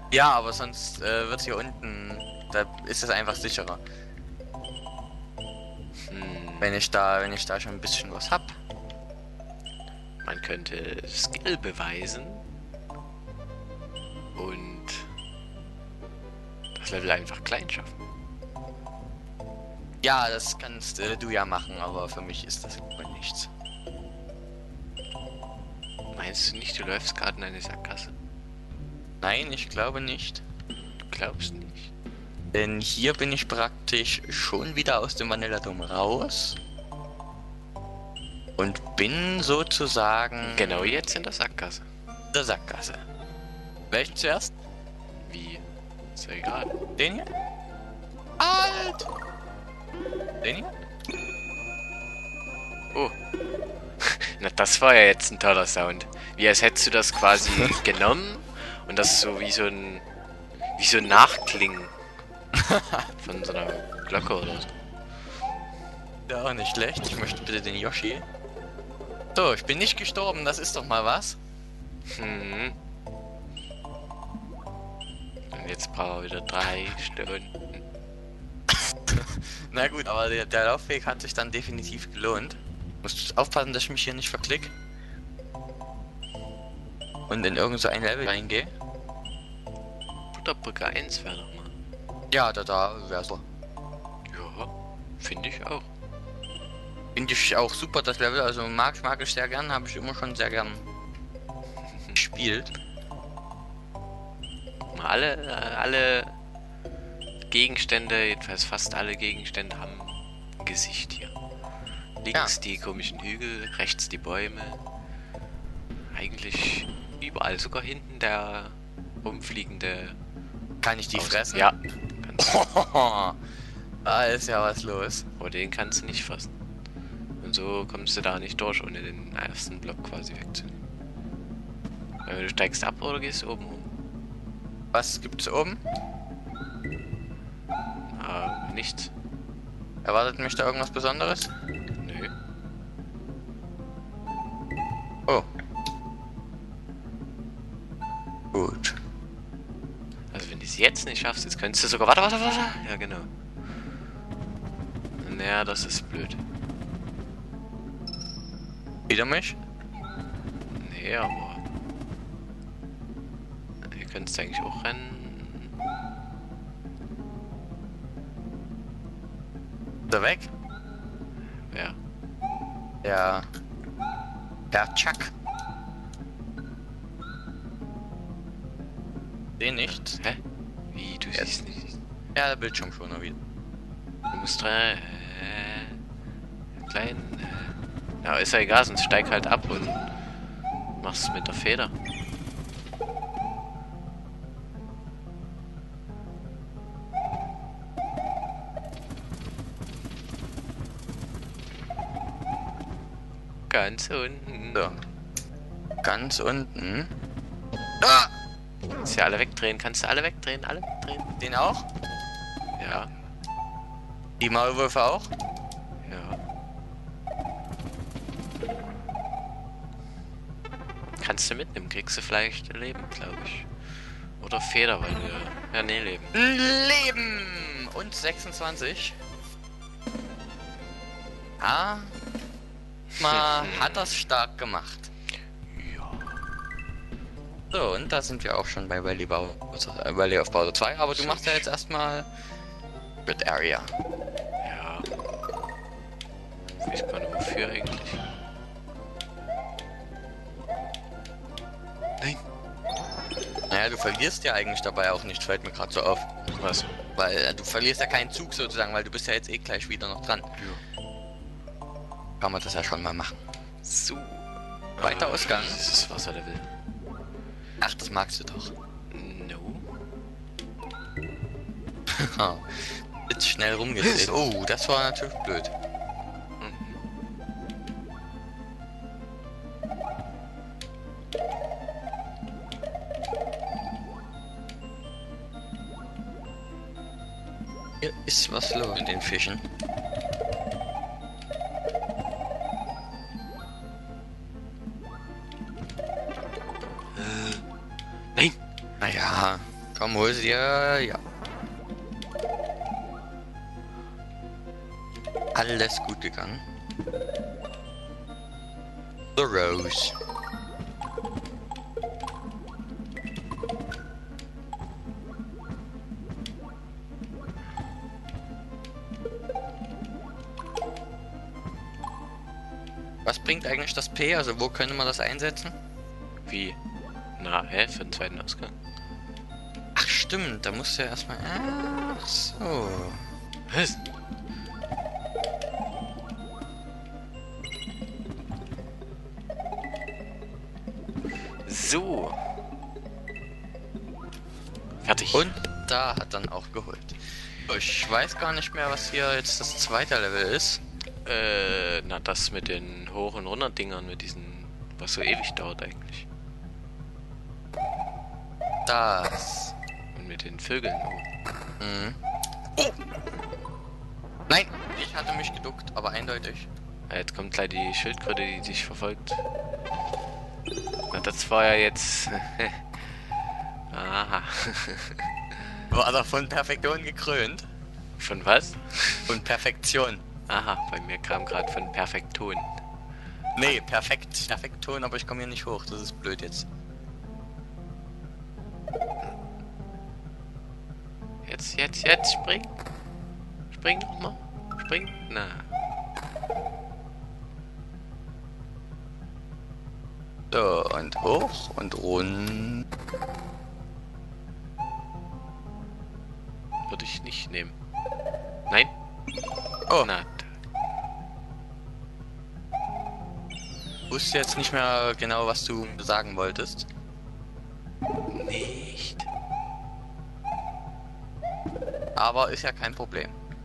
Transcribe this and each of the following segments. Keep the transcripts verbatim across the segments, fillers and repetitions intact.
Ja, aber sonst äh, wird hier unten, da ist es einfach sicherer. Hm, Wenn ich da, wenn ich da schon ein bisschen was hab. man könnte Skill beweisen und das Level einfach klein schaffen. Ja, das kannst äh, du ja machen, aber für mich ist das wohl nichts. Meinst du nicht, du läufst gerade in eine Sackgasse? Nein, ich glaube nicht. Du glaubst nicht? Denn hier bin ich praktisch schon wieder aus dem Vanilladom raus. Und bin sozusagen Genau jetzt in der Sackgasse. in der Sackgasse. Welchen zuerst? Wie? Ist ja egal. Den hier? Halt! Den hier? Oh. Na, das war ja jetzt ein toller Sound. Wie als hättest du das quasi genommen und das so wie so ein wie so ein Nachklingen von so einer Glocke oder so. Ja, auch nicht schlecht. Ich möchte bitte den Yoshi. So, ich bin nicht gestorben, das ist doch mal was. Hm. Und jetzt brauchen wir wieder drei Stunden. Na gut, aber der, der Laufweg hat sich dann definitiv gelohnt. Musst aufpassen, dass ich mich hier nicht verklick. Und in irgend so ein Level reingehe. Butterbrücke eins wäre doch mal. Ja, da, da wär's so. Ja, finde ich auch. Finde ich auch super, das Level. Also mag, mag ich sehr gern, habe ich immer schon sehr gern gespielt. Mal alle, äh, alle Gegenstände, jedenfalls fast alle Gegenstände haben ein Gesicht hier. Links Ja. die komischen Hügel, rechts die Bäume. Eigentlich überall, sogar hinten der rumfliegende. Kann ich die Aus- fressen? Ja, kannst du. Da ist ja was los. Aber den kannst du nicht fressen. Und so kommst du da nicht durch, ohne den ersten Block quasi wegzunehmen. Weil du steigst ab oder gehst oben rum? Was gibt's oben? Ah, nichts. Erwartet mich da irgendwas Besonderes? Nö. Oh. Gut. Also wenn du es jetzt nicht schaffst, jetzt könntest du sogar. Warte, warte, warte! Ja, genau. Naja, das ist blöd. Wieder mich? Nee, aber. Hier könntest du eigentlich auch rennen. Ist er weg? Ja. Ja. Der Chuck. Den nicht. Hä? Wie, du Jetzt. siehst nicht. Ja, der Bildschirm schon mal wieder. Du musst rein. Äh, klein. Äh. Ja, ist ja egal, sonst steig halt ab und machst es mit der Feder. Ganz unten. So. Ganz unten. Ah! Kannst du alle wegdrehen, kannst du alle wegdrehen, alle wegdrehen. Den auch? Ja, Die Maulwürfe auch? ja. Kannst du mitnehmen, kriegst du vielleicht Leben, glaube ich. Oder Feder, weil du. Ja, nee, Leben. Leben! Und sechsundzwanzig. Ah. Mal hat das stark gemacht. Ja. So, und da sind wir auch schon bei Valley, Bowser, äh, Valley of Bowser zwei, aber du machst ja jetzt erstmal Red Area. Ja. Ich weiß gar nicht wofür eigentlich. Nein. Naja, du verlierst ja eigentlich dabei auch nicht, fällt mir gerade so auf. Was? Weil äh, du verlierst ja keinen Zug sozusagen, weil du bist ja jetzt eh gleich wieder noch dran. Ja. Kann man das ja schon mal machen. So. Weiter Ah, Ausgang. Dieses Wasserlevel. Ach, das magst du doch. No. Jetzt schnell rumgedreht. Oh, das war natürlich blöd. Hier ist was los mit den Fischen. Nein. Naja, Komm, hol sie dir. Ja. Alles gut gegangen. The Rose. Was bringt eigentlich das P? Also wo könnte man das einsetzen? Wie? Na, hä? Für den zweiten Ausgang? Ach stimmt, da musst du ja erstmal... Ach so. Was? So. Fertig. Und da hat dann auch geholt. Ich weiß gar nicht mehr, was hier jetzt das zweite Level ist. Äh, na, das mit den Hoch- und Runter-Dingern, mit diesen, was so ewig dauert eigentlich. Das. Und mit den Vögeln oben. Mhm. Oh! Nein, ich hatte mich geduckt, aber eindeutig. Ja, jetzt kommt gleich die Schildkröte, die dich verfolgt. Na, das war ja jetzt... Aha. War doch von Perfektion gekrönt. Von was? Von Perfektion. Aha, bei mir kam gerade von Perfekton. Nee, perfekt. Perfekton, aber ich komme hier nicht hoch. Das ist blöd jetzt. Jetzt, jetzt, jetzt, spring. Spring nochmal. Spring. Na. So, und hoch und rund. Würde ich nicht nehmen. Nein. Oh, Na. wusste jetzt nicht mehr genau, was du sagen wolltest. Nicht. Aber ist ja kein Problem.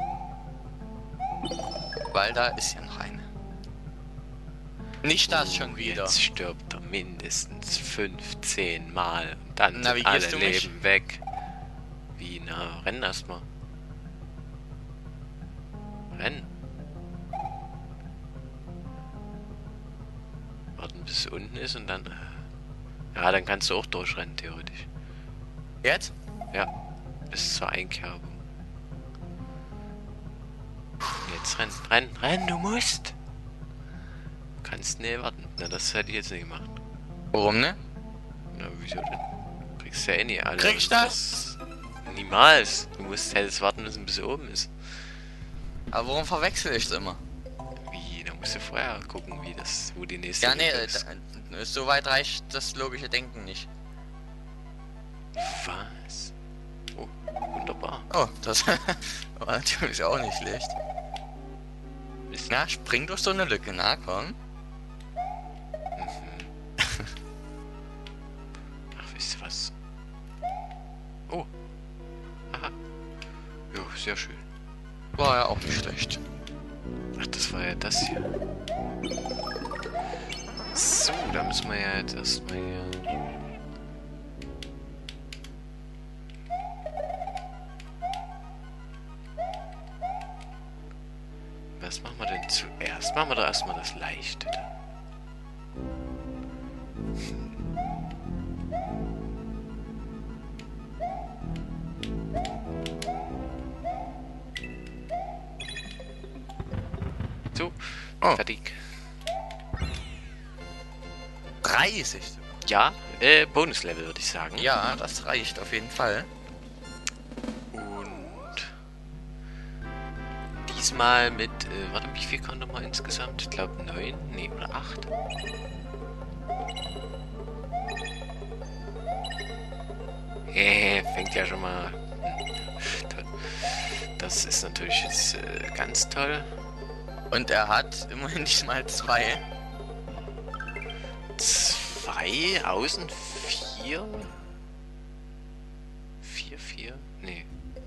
Weil da ist ja noch eine. Nicht das schon wieder. Jetzt stirbt er mindestens fünfzehn Mal. Und dann sind alle Navigierst du mich? Leben weg. Wie, na, renn erstmal. Renn. Warten bis es unten ist und dann... Ja, dann kannst du auch durchrennen, theoretisch. Jetzt? Ja, bis zur Einkerbung. Jetzt renn, renn, renn, du musst! Du kannst nee warten. Na, das hätte ich jetzt nicht gemacht. Warum ne? Na, wieso denn? Kriegst ja eh nicht alle. Krieg ich das? Niemals! Du musst hättest warten müssen, bis es oben ist. Aber warum verwechsel ich es immer? Wie? Da musst du vorher gucken, wie das, wo die nächste Ja, nee, Lücke ist. da- so weit reicht das logische Denken nicht. Was? Oh, wunderbar. Oh, das war natürlich auch nicht schlecht. Mist. Na, spring durch so eine Lücke, na komm. Ach, wisst ihr was? Oh. Aha. Jo, sehr schön. War ja auch nicht schlecht. Ach, das war ja das hier. So, da müssen wir ja jetzt erstmal hier... Was machen wir denn zuerst? Machen wir doch erstmal das Leichte da. So, Oh. fertig. dreißig. Ja, äh, Bonuslevel würde ich sagen. Ja, das reicht auf jeden Fall. Und diesmal mit, äh, warte, wie viel konnte man insgesamt? Ich glaube neun, nee, oder acht. Äh, fängt ja schon mal. Hm, toll. Das ist natürlich jetzt äh, ganz toll. Und er hat immerhin diesmal zwei. Zwei, außen vier. Vier, vier, nee.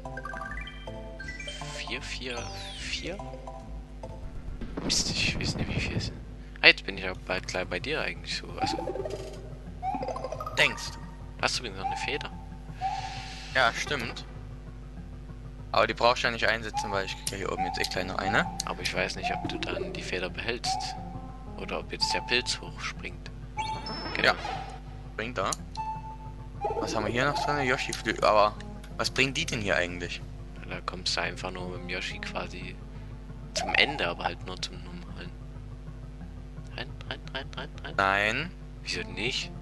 Vier, vier, vier? Mist, ich weiß nicht, wie viel es ist. Ah, jetzt bin ich auch bald gleich bei dir eigentlich so. Also, Denkst du? hast du übrigens noch eine Feder? Ja, stimmt. Aber die brauchst du ja nicht einsetzen, weil ich kriege ja hier oben jetzt eh gleich noch eine. Aber ich weiß nicht, ob du dann die Feder behältst. Oder ob jetzt der Pilz hochspringt. Genau. Ja. Bringt er. Was haben wir hier noch drin? Yoshi-Flügel. Aber was bringen die denn hier eigentlich? Da kommst du einfach nur mit dem Yoshi quasi zum Ende, aber halt nur zum normalen. Rein, rein, rein, rein, rein. Nein. Wieso nicht?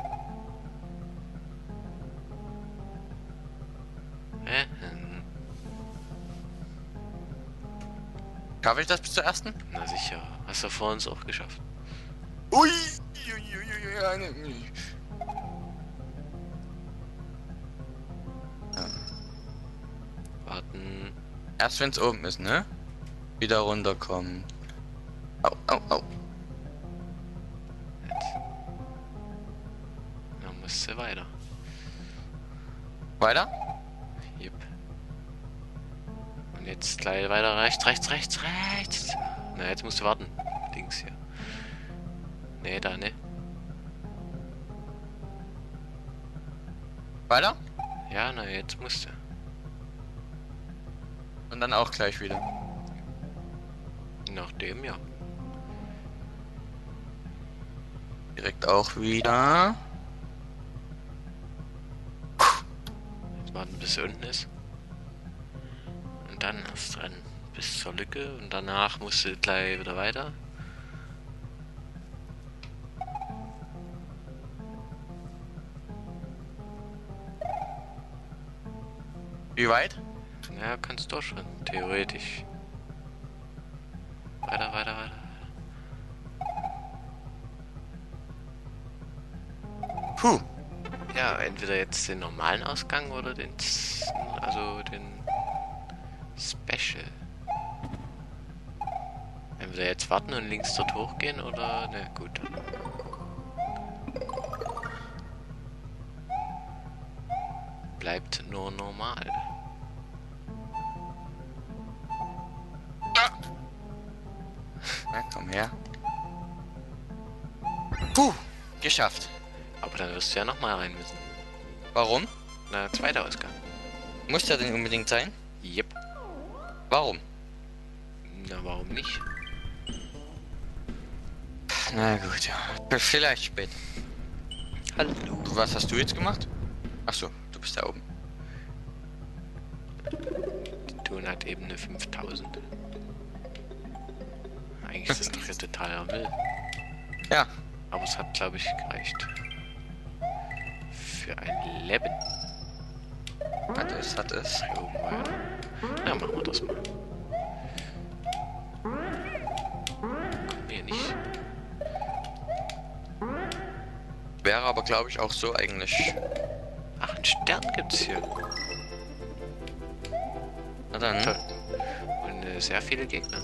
Hä? Hm. Schaffe ich das bis zur ersten? Na sicher. Hast du vor uns auch geschafft. Ui! Ui, ui, ui, ui, eine- ui. Warten. Erst wenn es oben ist, ne? Wieder runterkommen. Au, au, au. Jetzt. Dann musst du weiter. Weiter? Jupp. Und jetzt gleich weiter rechts, rechts, rechts, rechts. Na, jetzt musst du warten. Links hier. Nee, da, ne? Weiter? Ja, na, jetzt musst du. Und dann auch gleich wieder. Nachdem, ja. Direkt auch wieder. Jetzt warten, bis er unten ist. Und dann erst rennen. Bis zur Lücke. Und danach musst du gleich wieder weiter. Wie weit? Ja, kannst du schon. Theoretisch. Weiter, weiter, weiter. Puh. Ja, entweder jetzt den normalen Ausgang oder den, Z- also den Special. Entweder jetzt warten und links dort hochgehen oder, ne, gut. Bleibt nur normal. Na, komm her. Puh. Geschafft. Aber dann wirst du ja nochmal rein müssen. Warum? Na, zweiter Ausgang. Muss der denn unbedingt sein? Yep. Warum? Na, warum nicht? Na gut, ja. Vielleicht später. Hallo. Was hast du jetzt gemacht? Ach so, du bist da oben. Die Ton hat eben eine fünftausend. Eigentlich ist das doch jetzt totaler Müll. Ja. Aber es hat, glaube ich, gereicht. Für ein Leben. Hat es, hat es. Hier oben weiter. Ja, machen wir das mal. Komm hier nicht. Wäre aber, glaube ich, auch so eigentlich. Ach, einen Stern gibt's hier. Na dann. Toll. Und äh, sehr viele Gegner.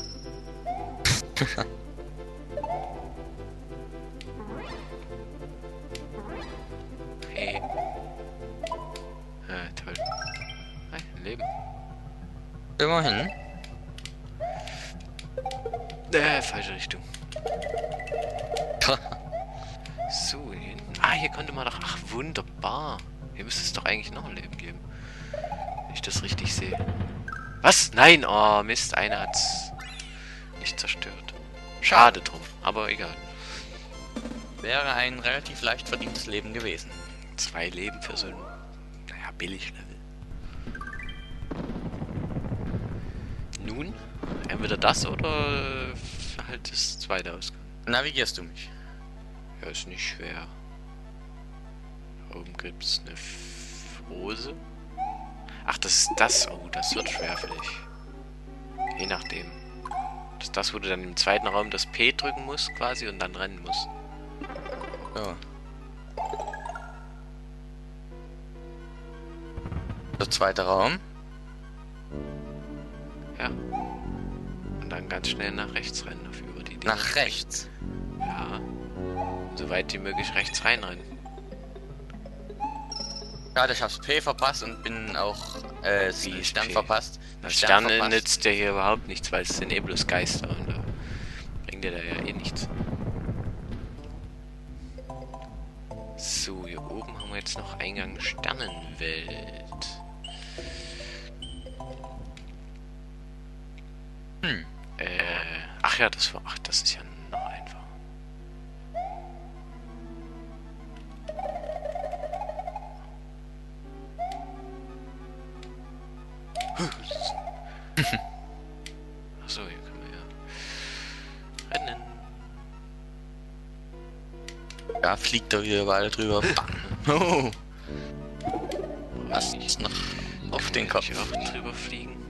Hey. Ah, toll. Hey, ein Leben. Immerhin. Äh, falsche Richtung. So, hier hinten. Ah, hier konnte man doch... Ach, wunderbar. Hier müsste es doch eigentlich noch ein Leben geben. Wenn ich das richtig sehe. Was? Nein! Oh, Mist. Einer hat's nicht zerstört. Schade drum. Aber egal. Wäre ein relativ leicht verdientes Leben gewesen. Zwei Leben für so ein... Naja, Billig-Level. Nun? Entweder das oder halt das zweite Ausgang. Navigierst du mich? Ja, ist nicht schwer. Da oben gibt's eine Rose. Ach, das ist das. Oh, das wird schwer für dich. Je nachdem. Das ist das, wo du dann im zweiten Raum das P drücken musst, quasi, und dann rennen musst. So. Der zweite Raum. Ja. Und dann ganz schnell nach rechts rennen, auf über die Dinge. Nach rechts. Ja. Und so weit wie möglich rechts reinrennen. Gerade ich hab's P verpasst und bin auch äh, Wie den ist Stern P? verpasst. Das Stern Stern verpasst. nützt dir hier überhaupt nichts, weil es sind eh bloß Geister und da bringt dir da ja eh nichts. So, hier oben haben wir jetzt noch Eingang Sternenwelt. Hm. Äh, ach ja, das war, ach, das ist ja noch einfach. Achso, hier können wir ja rennen. Ja, fliegt da wieder weiter drüber. Oh. Was Nicht. ist noch auf Kann den ich Kopf? auch drüber fliegen?